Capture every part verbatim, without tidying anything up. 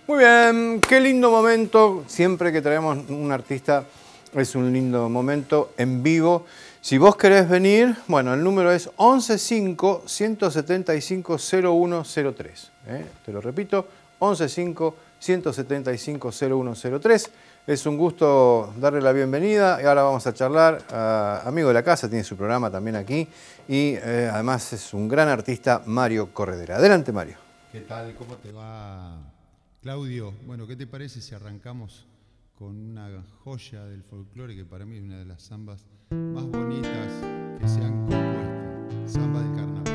Muy bien, qué lindo momento. Siempre que traemos un artista es un lindo momento en vivo. Si vos querés venir, bueno, el número es once cinco, ciento setenta y cinco, cero uno cero tres. ¿eh? Te lo repito, once cinco, ciento setenta y cinco, cero uno cero tres. Es un gusto darle la bienvenida y ahora vamos a charlar. Uh, amigo de la casa, tiene su programa también aquí y eh, además es un gran artista, Mario Corredera. Adelante, Mario. ¿Qué tal? ¿Cómo te va, Claudio? Bueno, ¿qué te parece si arrancamos con una joya del folclore que para mí es una de las zambas más bonitas que se han compuesto? Zamba del carnaval.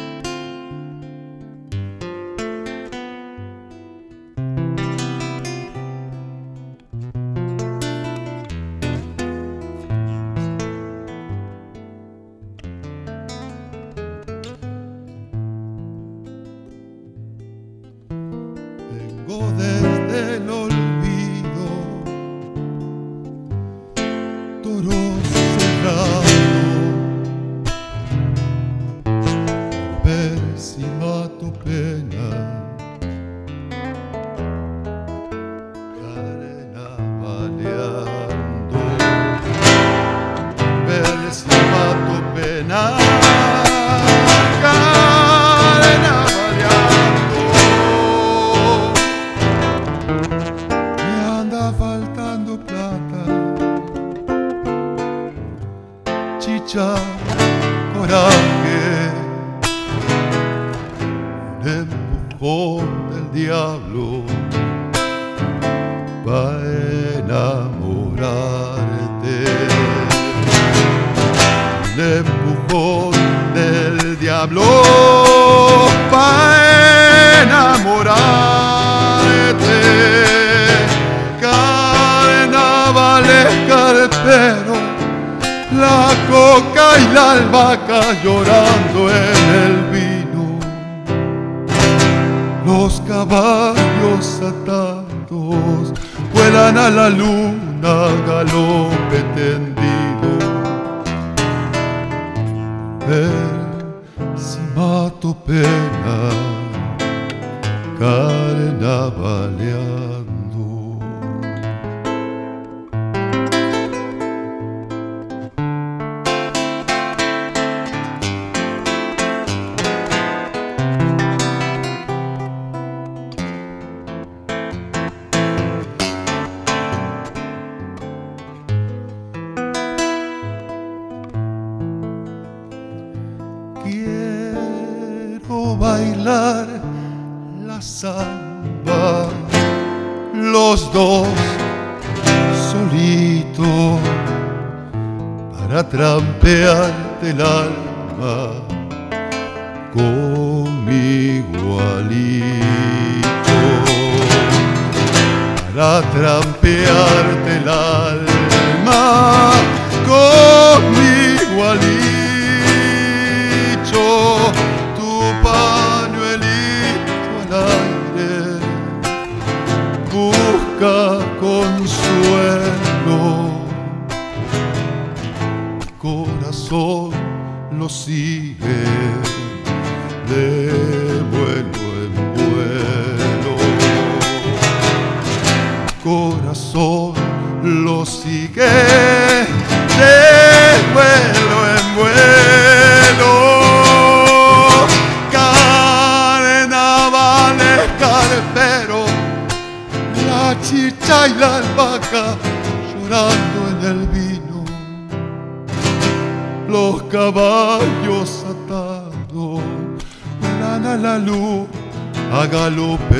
Desde el olvido, toro cerrado, ver si mato pena, carnavaleando, ver si mato pena. Coraje, un empujón del diablo va a enamorarte. Un empujón del diablo va a enamorarte. Carnavales carpero, la coca y la albahaca llorando en el vino, los caballos atados vuelan a la luna, galope tendido. Ver si mato pena, carnavaleando. Bailar la samba, los dos solitos, para trampearte el alma con mi igualito, para trampearte el alma con mi igualito. Consuelo, corazón lo sigue de vuelo en vuelo, corazón lo sigue de vuelo en vuelo. Carnavales carpero, la chicha y la albahaca llorando en el vino, los caballos atados vuelan a la luz a galope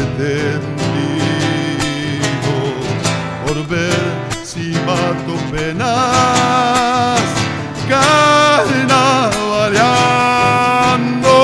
tendido, por ver si mato penas, carnavaleando.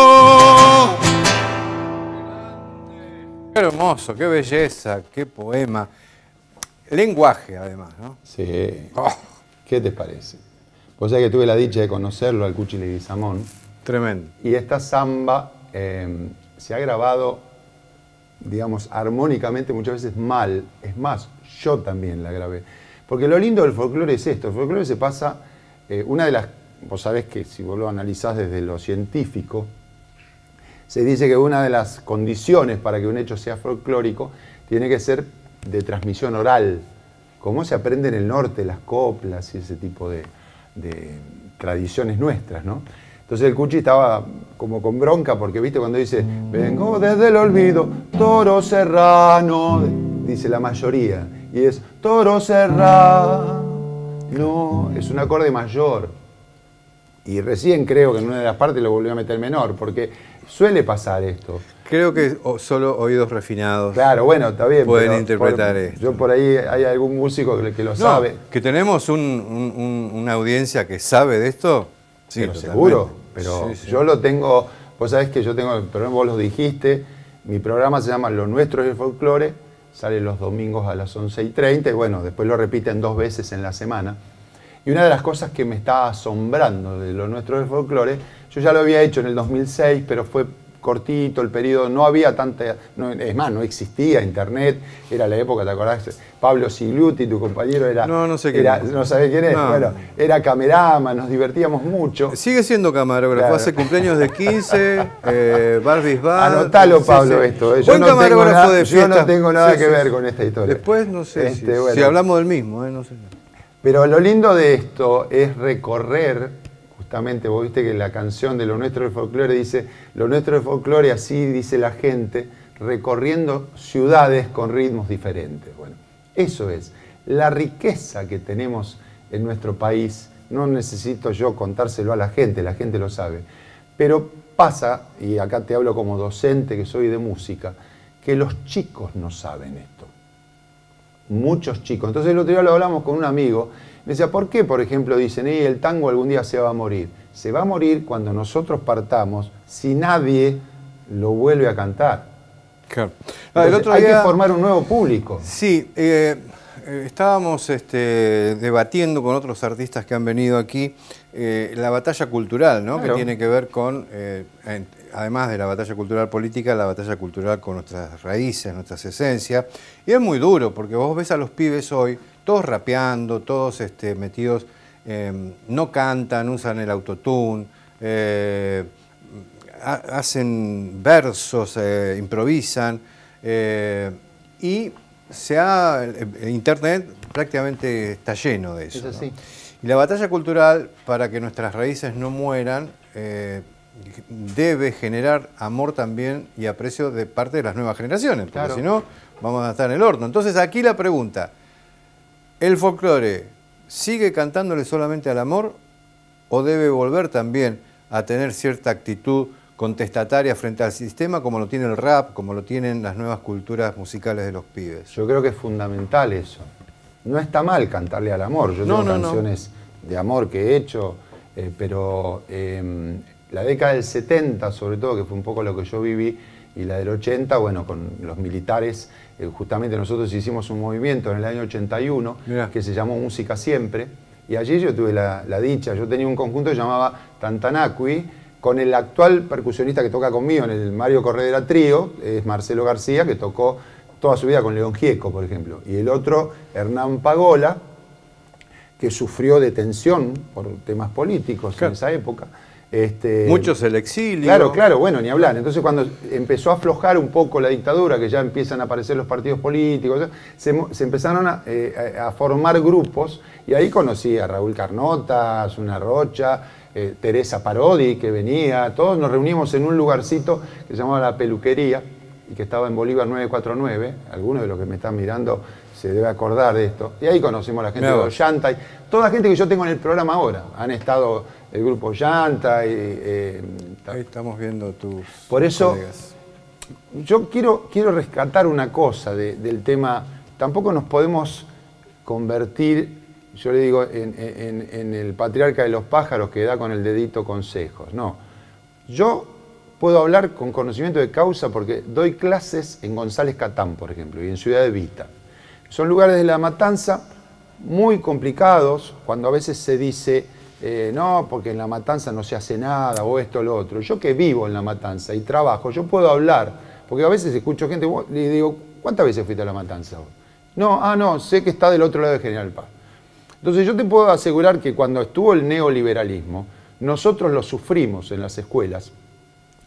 Qué hermoso, qué belleza, qué poema. Lenguaje, además, ¿no? Sí. Oh. ¿Qué te parece? Vos sabés que tuve la dicha de conocerlo al Cuchi Leguizamón. Tremendo. Y esta samba eh, se ha grabado, digamos, armónicamente muchas veces mal. Es más, yo también la grabé. Porque lo lindo del folclore es esto. El folclore se pasa, eh, una de las, vos sabés que si vos lo analizás desde lo científico, Se dice que una de las condiciones para que un hecho sea folclórico tiene que ser de transmisión oral. ¿Cómo se aprende en el norte las coplas y ese tipo de, de tradiciones nuestras, ¿no? Entonces el Cuchi estaba como con bronca porque, viste, cuando dice vengo desde el olvido, toro serrano, dice la mayoría, y es toro serrano, es un acorde mayor. Y recién creo que en una de las partes lo volvió a meter menor, porque suele pasar esto. Creo que solo oídos refinados. Claro, bueno, está bien. Pueden pero interpretar por, esto. Yo por ahí hay algún músico que, que lo no, sabe. Que tenemos un, un, una audiencia que sabe de esto. Sí, pero totalmente. seguro. Pero sí, sí. yo lo tengo, vos sabés que yo tengo, pero vos lo dijiste, mi programa se llama Lo Nuestro es el Folclore, sale los domingos a las once y treinta y bueno, después lo repiten dos veces en la semana. Y una de las cosas que me está asombrando de Lo Nuestro es el Folclore, yo ya lo había hecho en el dos mil seis, pero fue cortito el periodo, no había tanta, no, es más, no existía internet, era la época, ¿te acordás? Pablo Sigliuti, tu compañero, era... No, no sé quién era, es. ¿No sabés quién es? No. Bueno, era camerama, nos divertíamos mucho. Sigue siendo camarógrafo, Claro. hace cumpleaños de quince, eh, Barbies Bar. Anotalo, Pablo, sí, sí. esto. eh. Yo, Buen no tengo, camarógrafo nada, de yo no fiestas. tengo nada Sí, que sí, ver sí. con esta historia. Después no sé Este, si, bueno. si hablamos del mismo, eh, no sé. Pero lo lindo de esto es recorrer, justamente, vos viste que la canción de Lo Nuestro del Folclore dice, Lo Nuestro del Folclore, así dice la gente, recorriendo ciudades con ritmos diferentes. Bueno, eso es la riqueza que tenemos en nuestro país. No necesito yo contárselo a la gente, la gente lo sabe. Pero pasa, y acá te hablo como docente que soy de música, que los chicos no saben esto. Muchos chicos. Entonces el otro día lo hablamos con un amigo, me decía, ¿por qué, por ejemplo, dicen, eh, el tango algún día se va a morir? Se va a morir cuando nosotros partamos, si nadie lo vuelve a cantar. Claro. Ah, el otro hay día, que formar un nuevo público. Sí, eh, eh, estábamos este, debatiendo con otros artistas que han venido aquí eh, la batalla cultural, ¿no? Claro. Que tiene que ver con, eh, en, además de la batalla cultural política, la batalla cultural con nuestras raíces, nuestras esencias. Y es muy duro, porque vos ves a los pibes hoy, todos rapeando, todos este, metidos, eh, no cantan, usan el autotune, eh, hacen versos, eh, improvisan, eh, y se ha, eh, Internet prácticamente está lleno de eso. Es así. ¿No? Y la batalla cultural, para que nuestras raíces no mueran, eh, debe generar amor también y aprecio de parte de las nuevas generaciones, porque Claro. si no, vamos a estar en el horno. Entonces aquí la pregunta, ¿el folclore sigue cantándole solamente al amor o debe volver también a tener cierta actitud contestataria frente al sistema como lo tiene el rap, como lo tienen las nuevas culturas musicales de los pibes? Yo creo que es fundamental eso. No está mal cantarle al amor. Yo No, tengo no, canciones de amor que he hecho, eh, pero eh, la década del setenta, sobre todo, que fue un poco lo que yo viví, y la del ochenta, bueno, con los militares, eh, justamente nosotros hicimos un movimiento en el año ochenta y uno Mirá. que se llamó Música Siempre, y allí yo tuve la, la dicha, yo tenía un conjunto que se llamaba Tantanacui, con el actual percusionista que toca conmigo en el Mario Corredera Trío, es Marcelo García, que tocó toda su vida con León Gieco, por ejemplo. Y el otro, Hernán Pagola, que sufrió detención por temas políticos Claro. en esa época. Este, Muchos el exilio. Claro, claro, bueno, ni hablar. Entonces cuando empezó a aflojar un poco la dictadura, que ya empiezan a aparecer los partidos políticos, se, se empezaron a, eh, a formar grupos, y ahí conocí a Raúl Carnota, a Zuna Rocha, eh, Teresa Parodi, que venía, todos nos reunimos en un lugarcito que se llamaba La Peluquería, y que estaba en Bolívar nueve cuatro nueve, algunos de los que me están mirando se debe acordar de esto, y ahí conocimos a la gente Mirá de vos. Ollanta, y toda la gente que yo tengo en el programa ahora, han estado el grupo Ollanta, y, eh, Ahí estamos viendo tus Por eso, colegas. yo quiero, quiero rescatar una cosa de- del tema, tampoco nos podemos convertir, yo le digo, en, en- en el patriarca de los pájaros que da con el dedito consejos, no. Yo puedo hablar con conocimiento de causa porque doy clases en González Catán, por ejemplo, y en Ciudad Evita. Son lugares de La Matanza muy complicados, cuando a veces se dice, eh, no, porque en La Matanza no se hace nada, o esto o lo otro. Yo que vivo en La Matanza y trabajo, yo puedo hablar, porque a veces escucho gente y digo, ¿cuántas veces fuiste a La Matanza vos? No, ah, no, sé que está del otro lado de General Paz. Entonces yo te puedo asegurar que cuando estuvo el neoliberalismo, nosotros lo sufrimos en las escuelas,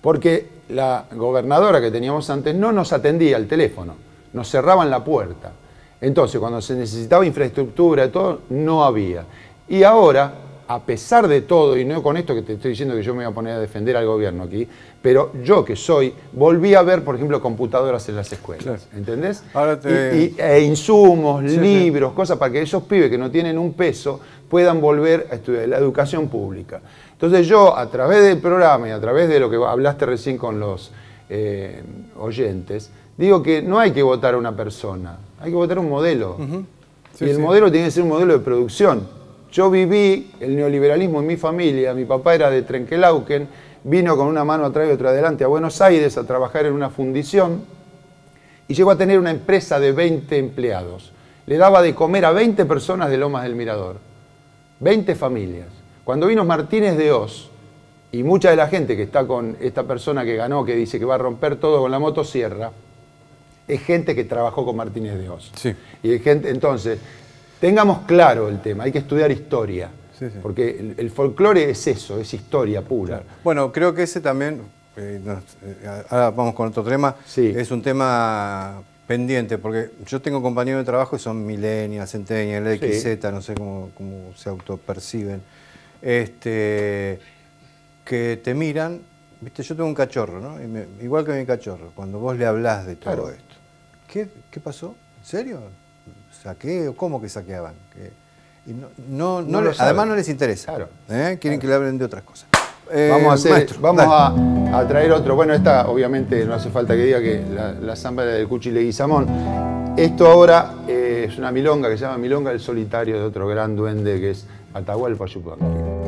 Porque la gobernadora que teníamos antes no nos atendía al teléfono, nos cerraban la puerta. Entonces, cuando se necesitaba infraestructura y todo, no había. Y ahora, a pesar de todo, y no con esto que te estoy diciendo que yo me voy a poner a defender al gobierno aquí, pero yo que soy, volví a ver, por ejemplo, computadoras en las escuelas, claro. ¿Entendés? Ahora te... y, y, e insumos, sí, libros, sí. Cosas para que esos pibes que no tienen un peso puedan volver a estudiar la educación pública. Entonces yo, a través del programa y a través de lo que hablaste recién con los eh, oyentes, digo que no hay que votar a una persona, hay que votar a un modelo. Uh-huh. Sí, y el sí. modelo tiene que ser un modelo de producción. Yo viví el neoliberalismo en mi familia, mi papá era de Trenquelauquen, vino con una mano atrás y otra adelante a Buenos Aires a trabajar en una fundición y llegó a tener una empresa de veinte empleados. Le daba de comer a veinte personas de Lomas del Mirador, veinte familias. Cuando vino Martínez de Oz, y mucha de la gente que está con esta persona que ganó, que dice que va a romper todo con la motosierra, es gente que trabajó con Martínez de Oz. Sí. Y hay gente, entonces, tengamos claro el tema, hay que estudiar historia, sí, sí. Porque el, el folclore es eso, es historia pura. Claro. Bueno, creo que ese también, eh, nos, eh, ahora vamos con otro tema, sí. Es un tema pendiente, porque yo tengo compañeros de trabajo que son millennials, centennials, X Z, sí. No sé cómo, cómo se autoperciben, este, que te miran, viste, yo tengo un cachorro, ¿no? Y me, igual que mi cachorro, cuando vos le hablás de todo claro. Esto, ¿qué, ¿qué pasó? ¿En serio? ¿Saqueo? ¿Cómo que saqueaban? ¿Qué? Y no, no, no, no le, además no les interesa, claro. ¿Eh? Quieren claro. Que le hablen de otras cosas. Eh, vamos a, hacer, maestro, vamos a, a traer otro. Bueno, esta obviamente no hace falta que diga que la, la samba del Cuchi Leguizamón. Esto ahora eh, es una milonga que se llama Milonga del Solitario de otro gran duende que es Atahualpa Yupanqui.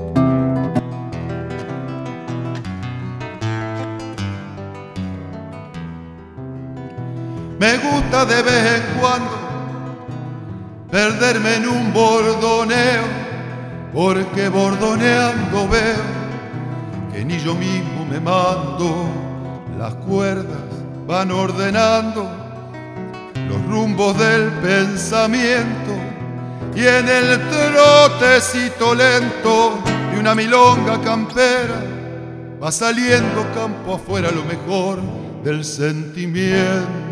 Me gusta de vez en cuando perderme en un bordoneo, porque bordoneando veo que ni yo mismo me mando, las cuerdas van ordenando los rumbos del pensamiento y en el trotecito lento de una milonga campera va saliendo campo afuera lo mejor del sentimiento.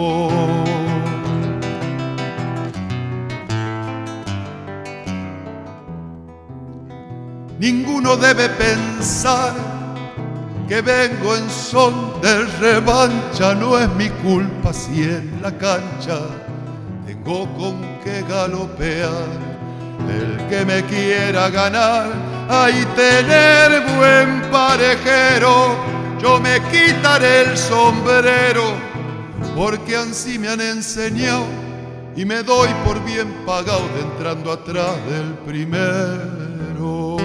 Ninguno debe pensar que vengo en son de revancha, no es mi culpa si en la cancha tengo con qué galopear. El que me quiera ganar, hay tener buen parejero, yo me quitaré el sombrero, porque ansí me han enseñado y me doy por bien pagado de entrando atrás del primero.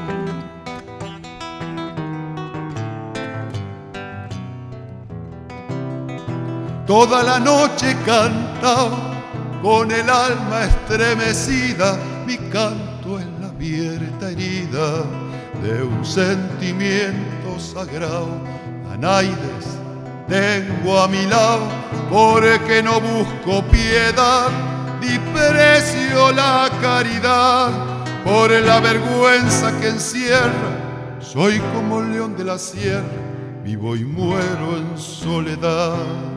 Toda la noche cantado, con el alma estremecida, mi canto es la abierta herida de un sentimiento sagrado. Anaides tengo a mi lado, porque no busco piedad, ni precio la caridad, por la vergüenza que encierra. Soy como el león de la sierra, vivo y muero en soledad.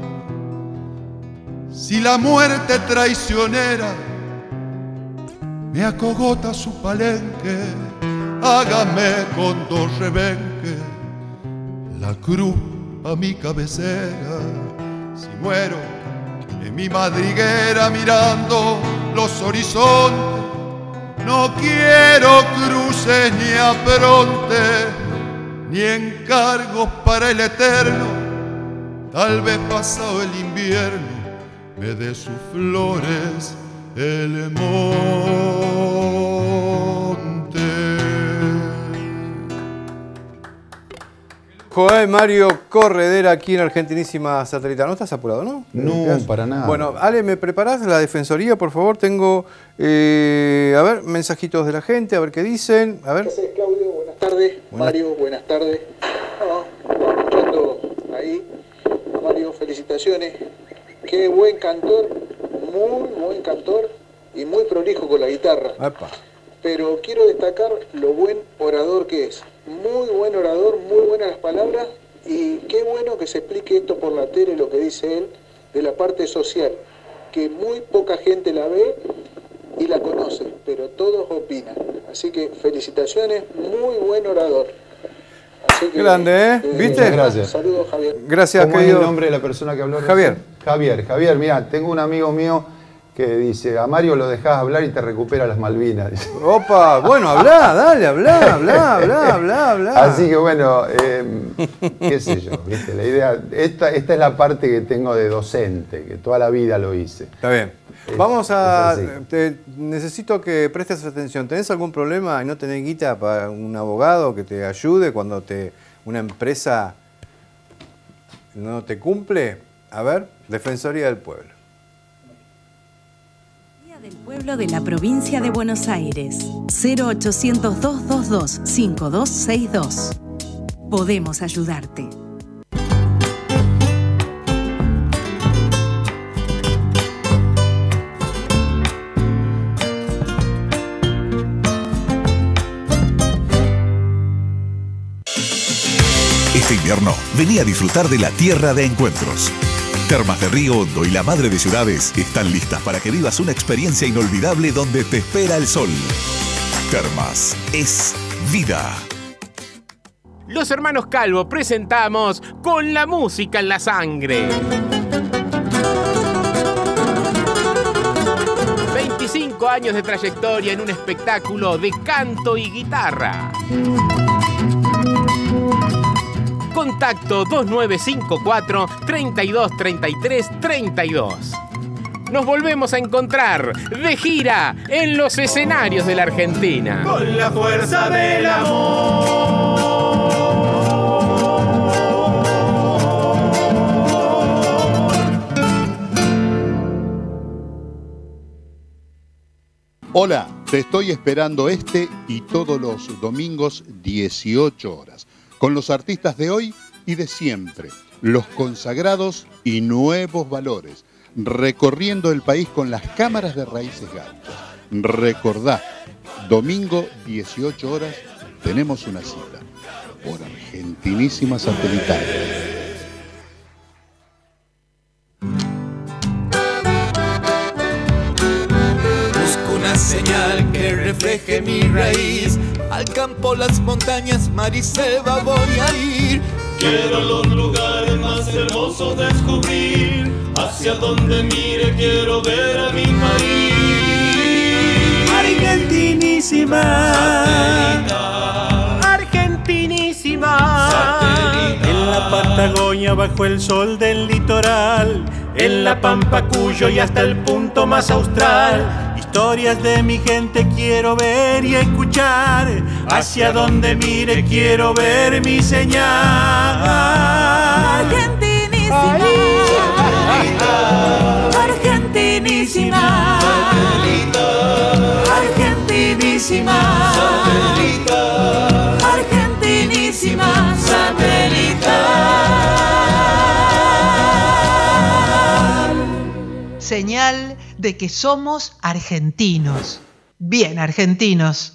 Si la muerte traicionera me acogota su palenque, hágame con dos rebenques la cruz a mi cabecera. Si muero en mi madriguera mirando los horizontes, no quiero cruces ni apronte, ni encargos para el eterno. Tal vez pasado el invierno me dé sus flores el monte. Joel Mario Corredera aquí en Argentinísima Satelital. ¿No estás apurado, no? No, para nada. Bueno, Ale, ¿me preparás la defensoría, por favor? Tengo, eh, a ver, mensajitos de la gente, a ver qué dicen. A ver. Gracias, Claudio. Buenas tardes. Buenas. Mario, buenas tardes. Ah, escuchando ahí. Mario, felicitaciones. Qué buen cantor, muy buen cantor y muy prolijo con la guitarra. Epa. Pero quiero destacar lo buen orador que es. Muy buen orador, muy buenas las palabras Y qué bueno que se explique esto por la tele, lo que dice él, de la parte social, que muy poca gente la ve y la conoce, pero todos opinan. Así que felicitaciones, muy buen orador. Así que, grande, ¿eh? eh ¿Viste? Gracias. Saludos, Javier. Gracias, ¿Cómo querido. es el nombre de la persona que habló? Javier. Javier, Javier, mira, tengo un amigo mío que dice, a Mario lo dejás hablar y te recupera las Malvinas. Dice. Opa, bueno, hablá, dale, hablá, hablá, hablá, hablá, hablá. Así que bueno, eh, qué sé yo, ¿viste? La idea, esta, esta es la parte que tengo de docente, que toda la vida lo hice. Está bien. Es- Vamos a... es así. te- necesito que prestes atención. ¿Tenés algún problema y no tenés guita para un abogado que te ayude cuando te una empresa no te cumple? A ver, Defensoría del Pueblo. Del Pueblo de la Provincia de Buenos Aires. cero ochocientos, dos dos dos, cinco dos seis dos. Podemos ayudarte. Este invierno, vení a disfrutar de la tierra de encuentros. Termas de Río Hondo y la Madre de Ciudades están listas para que vivas una experiencia inolvidable donde te espera el sol. Termas es vida. Los hermanos Calvo presentamos Con la música en la sangre. veinticinco años de trayectoria en un espectáculo de canto y guitarra. Contacto dos nueve cinco cuatro, treinta y dos, treinta y tres, treinta y dos. Nos volvemos a encontrar de gira en los escenarios de la Argentina. Con la fuerza del amor. Hola, te estoy esperando este y todos los domingos dieciocho horas, con los artistas de hoy y de siempre, los consagrados y nuevos valores, recorriendo el país con las cámaras de Raíces Gauchas. Recordá, domingo dieciocho horas tenemos una cita por Argentinísima Satelital. Busco una señal que refleje mi raíz. Al campo, las montañas, mar y selva voy a ir. Quiero los lugares más hermosos descubrir. Hacia donde mire quiero ver a mi país. Argentinísima. Satelital. Argentinísima. Satelital. En la Patagonia bajo el sol del litoral, en la Pampa, Cuyo y hasta el punto más austral. Historias de mi gente quiero ver y escuchar. Hacia donde mire quiero ver mi señal. Argentinísima. Argentinísima. Argentinísima. Argentinísima. Señal de que somos argentinos. Bien argentinos.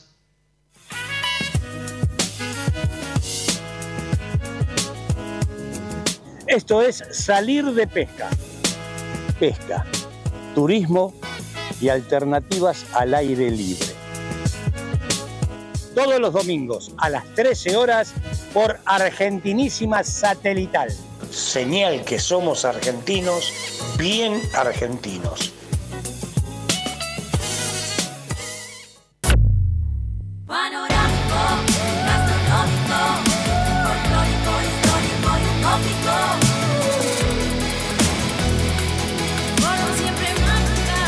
Esto es Salir de Pesca. Pesca, turismo y alternativas al aire libre. Todos los domingos a las trece horas por Argentinísima Satelital. Señal que somos argentinos, bien argentinos. Panorámico, gastronómico, folclórico, histórico y utópico. Como siempre manda.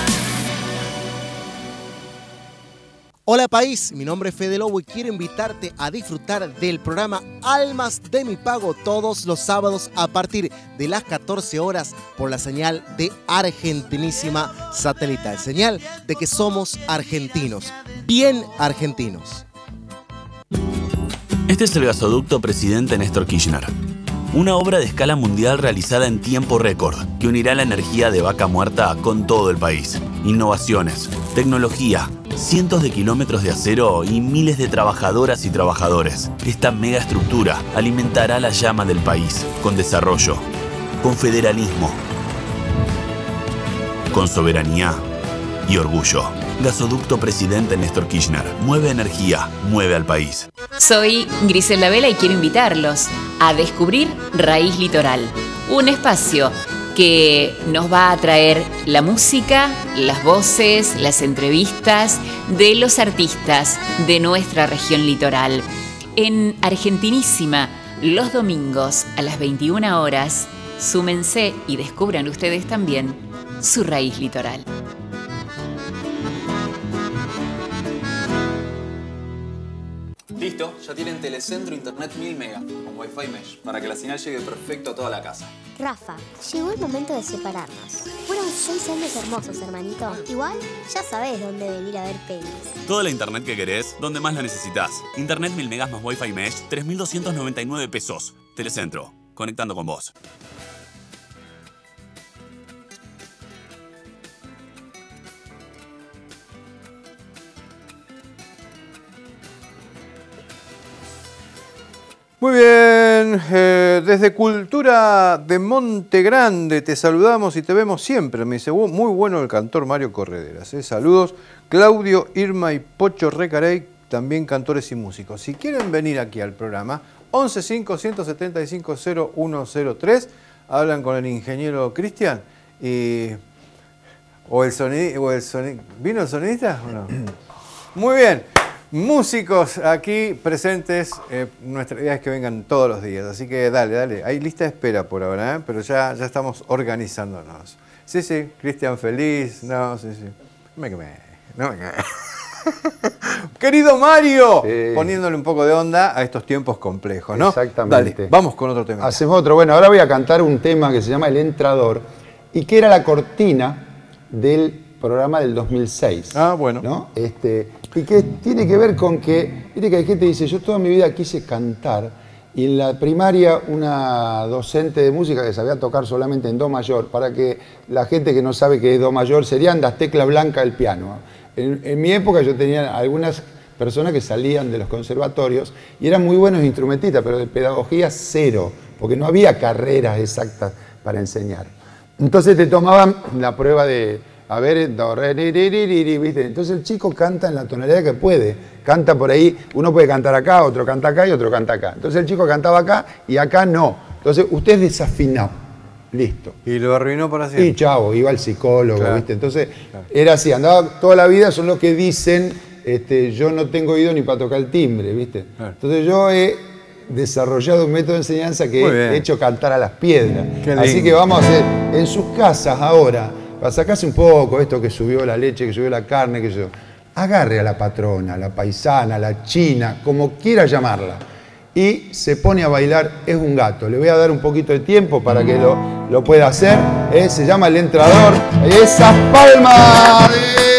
Hola país, mi nombre es Fede Lobo y quiero invitarte a disfrutar del programa Almas de mi Pago todos los sábados a partir de las catorce horas por la señal de Argentinísima Satelital. Señal de que somos argentinos, bien argentinos. Este es el gasoducto Presidente Néstor Kirchner. Una obra de escala mundial realizada en tiempo récord que unirá la energía de Vaca Muerta con todo el país. Innovaciones, tecnología, cientos de kilómetros de acero y miles de trabajadoras y trabajadores. Esta megaestructura alimentará la llama del país con desarrollo, con federalismo, con soberanía y orgullo. Gasoducto Presidente Néstor Kirchner. Mueve energía, mueve al país. Soy Griselda Vela y quiero invitarlos a descubrir Raíz Litoral, un espacio que nos va a traer la música, las voces, las entrevistas de los artistas de nuestra región litoral. En Argentinísima, los domingos a las veintiuna horas, súmense y descubran ustedes también su raíz litoral. Listo, ya tienen Telecentro Internet mil mega con Wi-Fi Mesh para que la señal llegue perfecto a toda la casa. Rafa, llegó el momento de separarnos. Fueron seis años hermosos, hermanito. Igual, ya sabés dónde venir a ver pelis. Toda la internet que querés, donde más la necesitas. Internet mil megas más Wi-Fi Mesh, tres mil doscientos noventa y nueve pesos. Telecentro, conectando con vos. Muy bien, eh, desde Cultura de Monte Grande te saludamos y te vemos siempre. Me dice, muy bueno el cantor Mario Correderas. ¿eh? Saludos, Claudio, Irma y Pocho Recarey, también cantores y músicos. Si quieren venir aquí al programa, once cinco, ciento setenta y cinco, cero uno cero tres, hablan con el ingeniero Cristian y... ¿O el sonidista? O el soni... ¿Vino el sonidista o no? Muy bien. Músicos aquí presentes, eh, nuestra idea es que vengan todos los días, así que dale, dale, hay lista de espera por ahora, ¿eh? Pero ya, ya estamos organizándonos. Sí, sí, Cristian feliz, no, sí, sí, no me quemé, no me quemé. Querido Mario, sí. Poniéndole un poco de onda a estos tiempos complejos, ¿no? Exactamente. Dale, vamos con otro tema. Hacemos otro, bueno, ahora voy a cantar un tema que se llama El Entrador y que era la cortina del programa del dos mil seis. Ah, bueno. ¿No? Este... Y que tiene que ver con que, viste que hay gente que dice, yo toda mi vida quise cantar, y en la primaria una docente de música que sabía tocar solamente en do mayor, para que la gente que no sabe qué es do mayor, serían las teclas blancas del piano. En, en mi época yo tenía algunas personas que salían de los conservatorios y eran muy buenos instrumentistas, pero de pedagogía cero, porque no había carreras exactas para enseñar. Entonces te tomaban la prueba de... A ver, do, re, ri, ri, ri, ri, ¿viste? Entonces el chico canta en la tonalidad que puede. Canta por ahí, uno puede cantar acá, otro canta acá y otro canta acá. Entonces el chico cantaba acá y acá no. Entonces usted es desafinado. Listo. Y lo arruinó para siempre. Y chavo, iba al psicólogo, claro. ¿viste? Entonces Claro. era así, andaba toda la vida, son los que dicen, este, yo no tengo oído ni para tocar el timbre, ¿viste? Claro. Entonces yo he desarrollado un método de enseñanza que Muy he bien. hecho cantar a las piedras. Qué Así lindo. que vamos a hacer en sus casas ahora, para sacarse un poco esto que subió la leche, que subió la carne, que yo, agarre a la patrona, a la paisana, a la china, como quiera llamarla, y se pone a bailar, es un gato. Le voy a dar un poquito de tiempo para que lo, lo pueda hacer. ¿eh? Se llama El Entrador. ¡Esas palmas!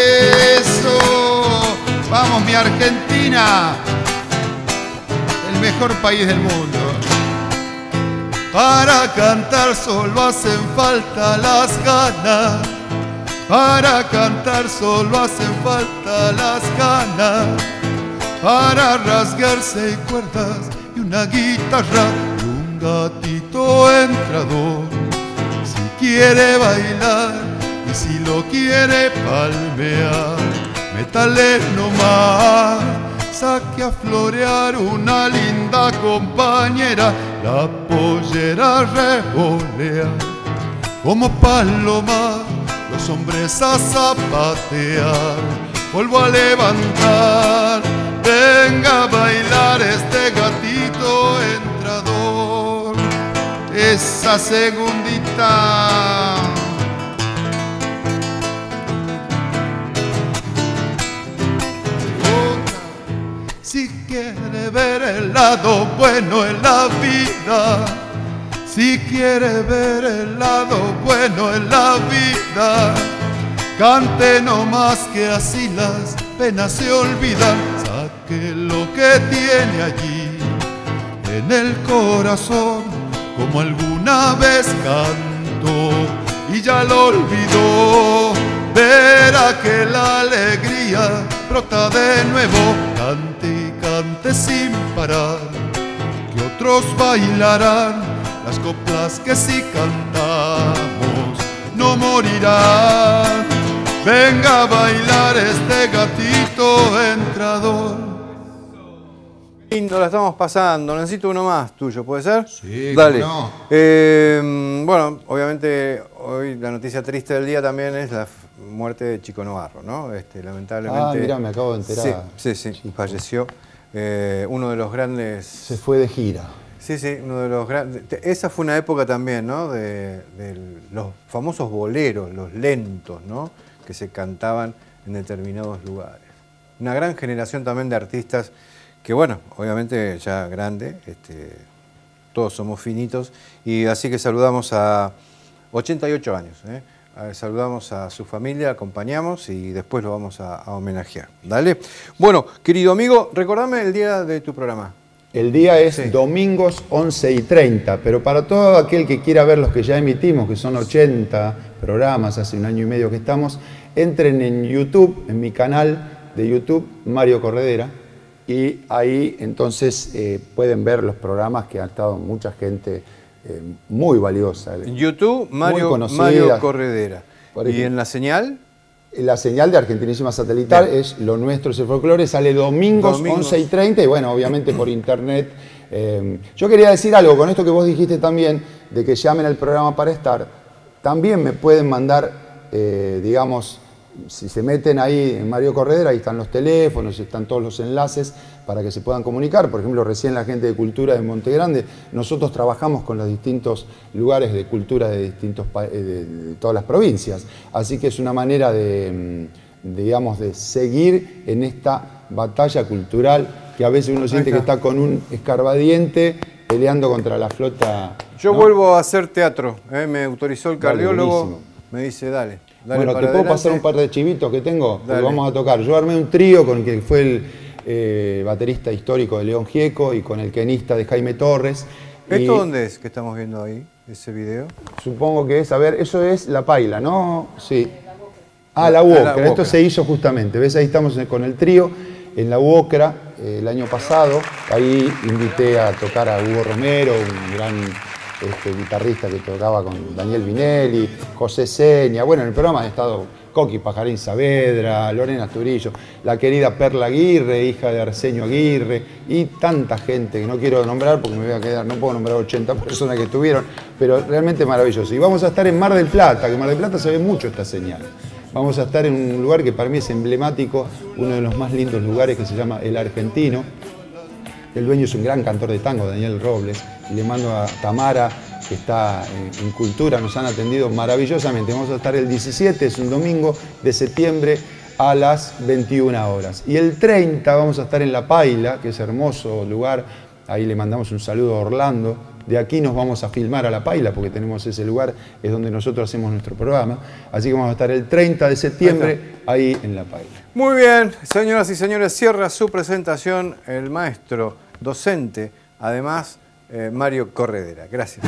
¡Eso! ¡Vamos, mi Argentina! El mejor país del mundo. Para cantar solo hacen falta las ganas. Para cantar solo hacen falta las ganas. Para rasgarse cuerdas y una guitarra y un gatito entrador. Si quiere bailar y si lo quiere palmear, métale nomás. Saque a florear una linda compañera, la pollera revolea como paloma, los hombres a zapatear, polvo a levantar, venga a bailar este gatito entrador, esa segundita. Si quiere ver el lado bueno en la vida, si quiere ver el lado bueno en la vida, cante no más que así las penas se olvidan. Saque lo que tiene allí en el corazón, como alguna vez cantó y ya lo olvidó. Verá que la alegría brota de nuevo, cante y cante sin parar, que otros bailarán las coplas que si cantamos no morirán. Venga a bailar este gatito entrador. Lindo, la estamos pasando. Necesito uno más tuyo, ¿puede ser? Sí, dale. ¿cómo no? Eh, bueno, obviamente hoy la noticia triste del día también es la muerte de Chico Novarro, ¿no? Este, lamentablemente. Ah, mirá, me acabo de enterar. Sí, sí, sí falleció. Eh, uno de los grandes. Se fue de gira. Sí, sí, uno de los grandes. Esa fue una época también, ¿no? De, de los famosos boleros, los lentos, ¿no? Que se cantaban en determinados lugares. Una gran generación también de artistas que, bueno, obviamente ya grande, este, todos somos finitos, y así que saludamos a ochenta y ocho años, ¿eh? Saludamos a su familia, acompañamos y después lo vamos a, a homenajear. Dale. Bueno, querido amigo, recordame el día de tu programa. El día es Sí. domingos once y treinta, pero para todo aquel que quiera ver los que ya emitimos, que son ochenta programas, hace un año y medio que estamos, entren en YouTube, en mi canal de YouTube, Mario Corredera, y ahí entonces eh, pueden ver los programas que ha estado mucha gente eh, muy valiosa. En YouTube, Mario, muy conocida. Mario Corredera. Por ¿Y ejemplo, en la señal? La señal de Argentinísima Satelital Bien. es Lo Nuestro es el Folclore, sale domingos, Domingos. once y treinta y bueno, obviamente por internet. Eh, yo quería decir algo con esto que vos dijiste también, de que llamen al programa para estar. También me pueden mandar, eh, digamos, si se meten ahí en Mario Corredera, ahí están los teléfonos, están todos los enlaces para que se puedan comunicar. Por ejemplo, recién la gente de Cultura de Monte Grande, nosotros trabajamos con los distintos lugares de cultura de, distintos, de, de todas las provincias. Así que es una manera de, digamos, de seguir en esta batalla cultural que a veces uno siente que está con un escarbadiente peleando contra la flota. Yo ¿no? vuelvo a hacer teatro, ¿eh? Me autorizó el Dale, cardiólogo, buenísimo. me dice, dale. dale Bueno, para ¿te puedo adelante. pasar un par de chivitos que tengo? Porque Dale. vamos a tocar. Yo armé un trío con el que fue el eh, baterista histórico de León Gieco y con el quenista de Jaime Torres. ¿Esto Y dónde es que estamos viendo ahí, ese video? supongo que es, a ver, eso es La Paila, ¿no? Sí. Ah, La Ah, La Uocra. Esto Uocra. se hizo justamente. ¿Ves? Ahí estamos con el trío en La Uocra eh, el año pasado. Ahí invité a tocar a Hugo Romero, un gran este, guitarrista que tocaba con Daniel Vinelli, José Seña. Bueno, en el programa han estado Coqui Pajarín Saavedra, Lorena Asturillo, la querida Perla Aguirre, hija de Arsenio Aguirre, y tanta gente que no quiero nombrar porque me voy a quedar, no puedo nombrar ochenta personas que estuvieron, pero realmente maravilloso. Y vamos a estar en Mar del Plata, que en Mar del Plata se ve mucho esta señal. Vamos a estar en un lugar que para mí es emblemático, uno de los más lindos lugares, que se llama El Argentino. El dueño es un gran cantor de tango, Daniel Robles, y le mando a Tamara, que está en, en Cultura, nos han atendido maravillosamente. Vamos a estar el diecisiete, es un domingo de septiembre, a las veintiuna horas. Y el treinta vamos a estar en La Paila, que es hermoso lugar, ahí le mandamos un saludo a Orlando. De aquí nos vamos a filmar a La Paila, porque tenemos ese lugar, es donde nosotros hacemos nuestro programa. Así que vamos a estar el treinta de septiembre ahí en La Paila. Muy bien, señoras y señores, cierra su presentación el maestro, docente, además eh, Mario Corredera. Gracias.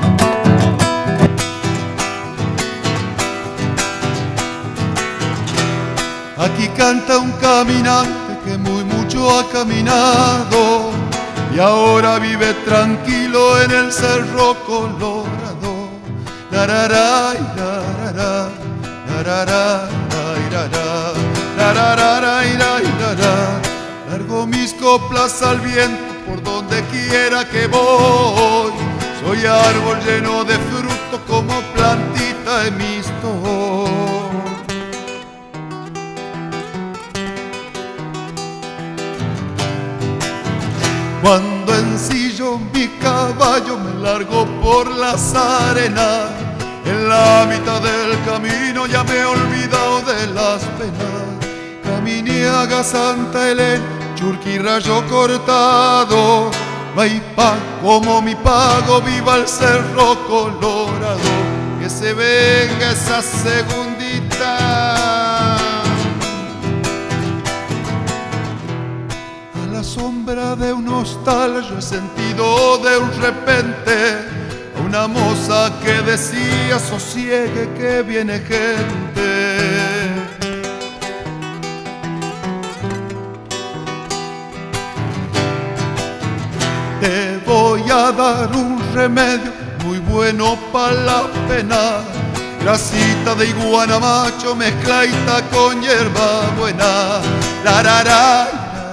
Aquí canta un caminante que muy mucho ha caminado y ahora vive tranquilo en el Cerro Colorado. Larara, irarara, larara, irarara, larara, irarara. Largo mis coplas al viento por donde quiera que voy. Soy árbol lleno de fruto como plantita de misto. Cuando ensillo mi caballo me largo por las arenas. En la mitad del camino ya me he olvidado de las penas. Caminiaga, Santa Elena, Churqui, Rayo Cortado. No hay pan como mi pago, viva el Cerro Colorado. Que se venga esa segundita. A la sombra de un hostal yo he sentido de un repente a una moza que decía sosiegue que viene gente. a dar un remedio muy bueno para la pena. Grasita de iguana macho mezcladita con hierba buena. La la la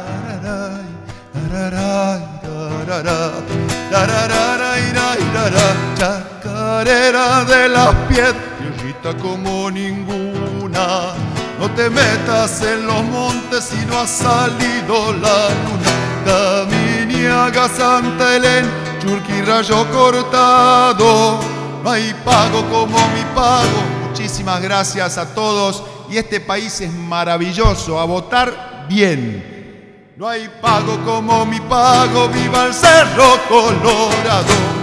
chacarera de las piedras, tierrita como ninguna. No te metas en los montes si no ha salido la luna. Caminiaga, Santa Elena, Churqui, Rayo Cortado. No hay pago como mi pago. Muchísimas gracias a todos. Y este país es maravilloso. A votar bien. No hay pago como mi pago. ¡Viva el Cerro Colorado!